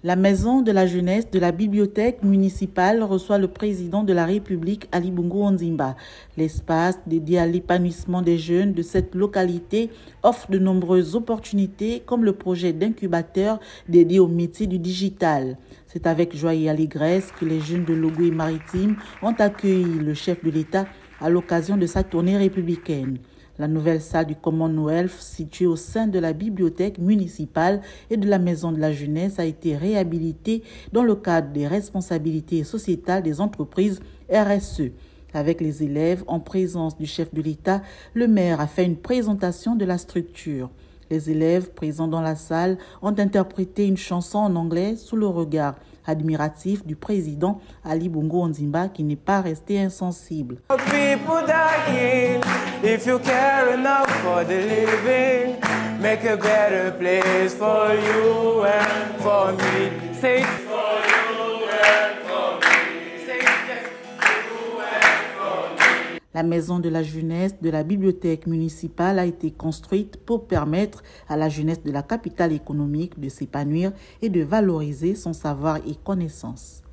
La Maison de la Jeunesse de la Bibliothèque municipale reçoit le président de la République, Ali Bongo Ondimba. L'espace dédié à l'épanouissement des jeunes de cette localité offre de nombreuses opportunités comme le projet d'incubateur dédié au métier du digital. C'est avec joie et allégresse que les jeunes de Logoué-Maritime ont accueilli le chef de l'État à l'occasion de sa tournée républicaine. La nouvelle salle du Commonwealth, située au sein de la bibliothèque municipale et de la Maison de la Jeunesse, a été réhabilitée dans le cadre des responsabilités sociétales des entreprises RSE. Avec les élèves en présence du chef de l'État, le maire a fait une présentation de la structure. Les élèves présents dans la salle ont interprété une chanson en anglais sous le regard admiratif du président Ali Bongo Ondimba qui n'est pas resté insensible. If you care enough for the living, make a better place for you and for me. Say for you and for me. Say yes, you and for me. La Maison de la Jeunesse de la Bibliothèque municipale a été construite pour permettre à la jeunesse de la capitale économique de s'épanouir et de valoriser son savoir et connaissance.